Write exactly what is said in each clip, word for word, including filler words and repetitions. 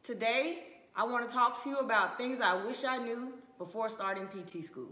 Today, I want to talk to you about things I wish I knew before starting P T school.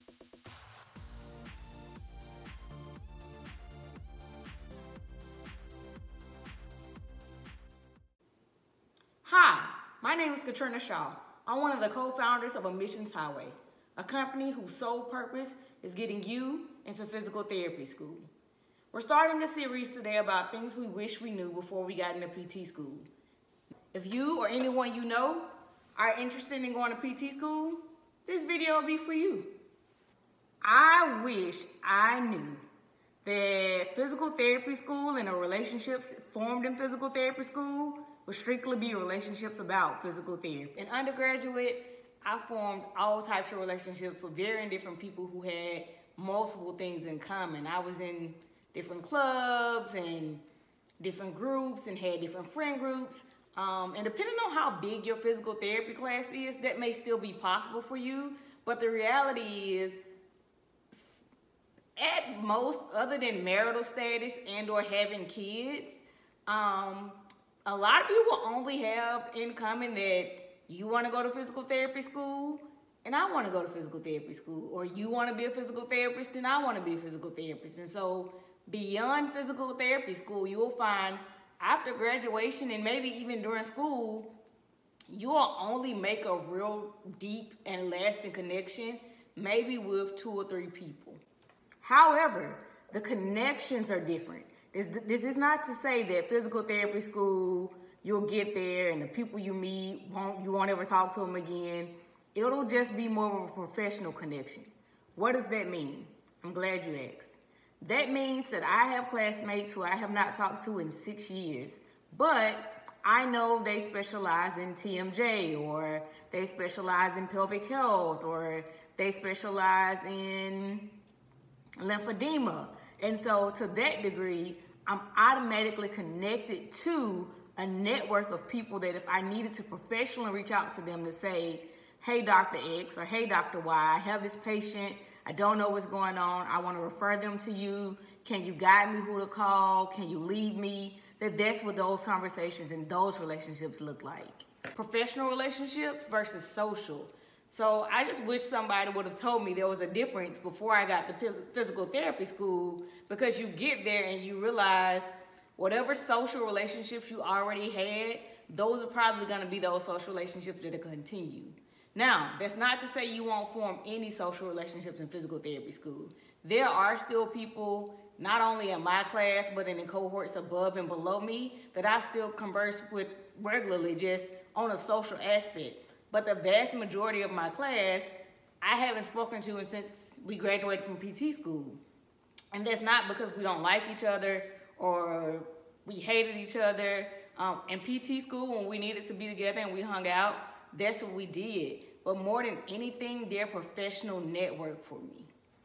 Hi, my name is Katrina Shaw. I'm one of the co-founders of Admissions Highway, a company whose sole purpose is getting you into physical therapy school. We're starting a series today about things we wish we knew before we got into P T school. If you or anyone you know are interested in going to P T school, this video will be for you. I wish I knew that physical therapy school and the relationships formed in physical therapy school would strictly be relationships about physical therapy. In undergraduate, I formed all types of relationships with varying different people who had multiple things in common. I was in different clubs and different groups and had different friend groups. Um, and depending on how big your physical therapy class is, that may still be possible for you. But the reality is, at most, other than marital status and or having kids, um, a lot of you will only have in common that you want to go to physical therapy school and I want to go to physical therapy school. Or you want to be a physical therapist and I want to be a physical therapist. And so beyond physical therapy school, you will find after graduation and maybe even during school, you will only make a real deep and lasting connection maybe with two or three people. However, the connections are different. This, this is not to say that physical therapy school, you'll get there and the people you meet, won't, you won't ever talk to them again. It'll just be more of a professional connection. What does that mean? I'm glad you asked. That means that I have classmates who I have not talked to in six years, but I know they specialize in T M J, or they specialize in pelvic health, or they specialize in lymphedema. And so to that degree, I'm automatically connected to a network of people that if I needed to professionally reach out to them to say, hey, Doctor X, or hey, Doctor Y, I have this patient, I don't know what's going on, I want to refer them to you, can you guide me who to call, can you lead me? That that's what those conversations and those relationships look like. Professional relationships versus social. So I just wish somebody would have told me there was a difference before I got to physical therapy school, because you get there and you realize whatever social relationships you already had, those are probably going to be those social relationships that will continue. Now, that's not to say you won't form any social relationships in physical therapy school. There are still people, not only in my class, but in the cohorts above and below me, that I still converse with regularly just on a social aspect. But the vast majority of my class, I haven't spoken to since we graduated from P T school. And that's not because we don't like each other or we hated each other. Um, in P T school, when we needed to be together and we hung out, that's what we did. But more than anything, they're a professional network for me.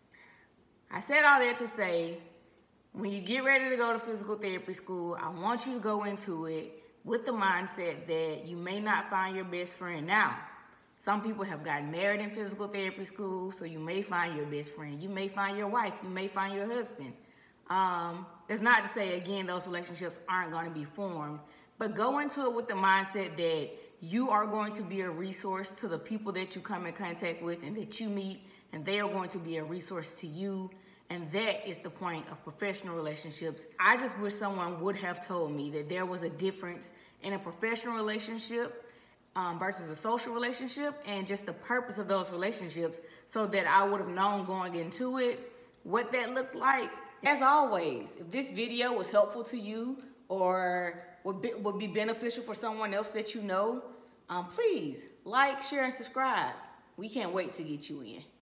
I said all that to say, when you get ready to go to physical therapy school, I want you to go into it with the mindset that you may not find your best friend now. Some people have gotten married in physical therapy school, so you may find your best friend. You may find your wife. You may find your husband. Um, that's not to say, again, those relationships aren't going to be formed, but go into it with the mindset that you are going to be a resource to the people that you come in contact with and that you meet, and they are going to be a resource to you. And that is the point of professional relationships. I just wish someone would have told me that there was a difference in a professional relationship um, versus a social relationship, and just the purpose of those relationships, so that I would have known going into it what that looked like. As always, if this video was helpful to you or would be, would be beneficial for someone else that you know, um, please like, share, and subscribe. We can't wait to get you in.